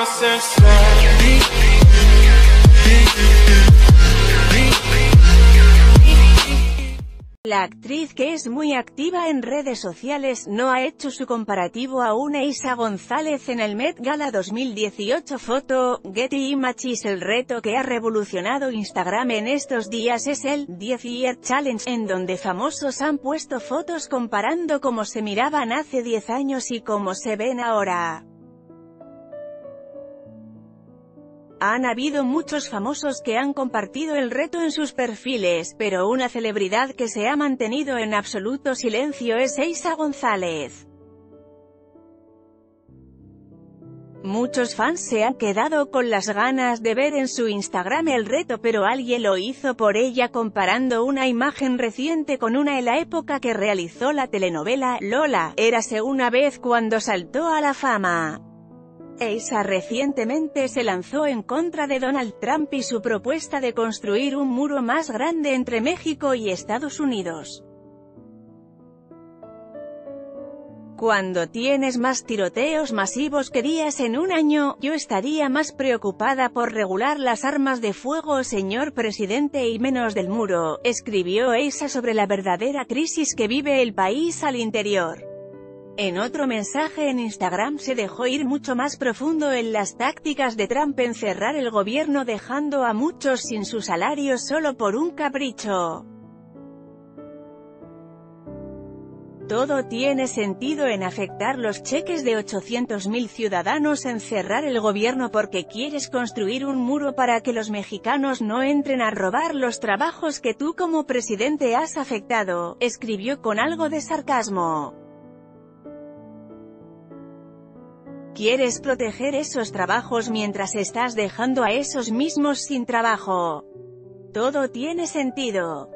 La actriz, que es muy activa en redes sociales, no ha hecho su comparativo aún. Eiza González en el Met Gala 2018. Foto, Getty Images. El reto que ha revolucionado Instagram en estos días es el 10 Year Challenge, en donde famosos han puesto fotos comparando cómo se miraban hace 10 años y cómo se ven ahora. Han habido muchos famosos que han compartido el reto en sus perfiles, pero una celebridad que se ha mantenido en absoluto silencio es Eiza González. Muchos fans se han quedado con las ganas de ver en su Instagram el reto, pero alguien lo hizo por ella comparando una imagen reciente con una en la época que realizó la telenovela Lola, Érase una vez, cuando saltó a la fama. Eiza recientemente se lanzó en contra de Donald Trump y su propuesta de construir un muro más grande entre México y Estados Unidos. Cuando tienes más tiroteos masivos que días en un año, yo estaría más preocupada por regular las armas de fuego, señor presidente, y menos del muro, escribió Eiza sobre la verdadera crisis que vive el país al interior. En otro mensaje en Instagram se dejó ir mucho más profundo en las tácticas de Trump en cerrar el gobierno, dejando a muchos sin su salario solo por un capricho. Todo tiene sentido en afectar los cheques de 800.000 ciudadanos, en cerrar el gobierno porque quieres construir un muro para que los mexicanos no entren a robar los trabajos que tú como presidente has afectado, escribió con algo de sarcasmo. Quieres proteger esos trabajos mientras estás dejando a esos mismos sin trabajo. Todo tiene sentido.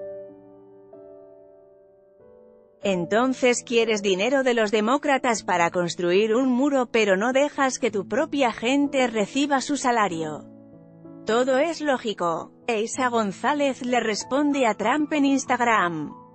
Entonces quieres dinero de los demócratas para construir un muro, pero no dejas que tu propia gente reciba su salario. Todo es lógico. Eiza González le responde a Trump en Instagram.